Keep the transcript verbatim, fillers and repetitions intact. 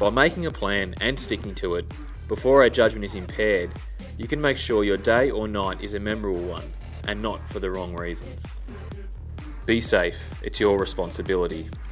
By making a plan and sticking to it, before our judgment is impaired, you can make sure your day or night is a memorable one, and not for the wrong reasons. Be safe, it's your responsibility.